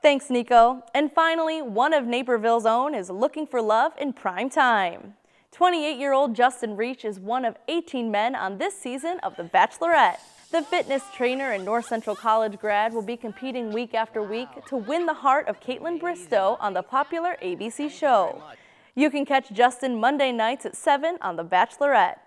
Thanks, Nico. And finally, one of Naperville's own is looking for love in prime time. 28-year-old Justin Reich is one of 18 men on this season of The Bachelorette. The fitness trainer and North Central College grad will be competing week after week to win the heart of Kaitlyn Bristowe on the popular ABC show. You can catch Justin Monday nights at 7 on The Bachelorette.